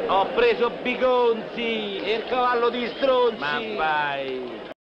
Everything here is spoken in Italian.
Ho preso Bigonzi, il cavallo di Stronzi. Ma vai!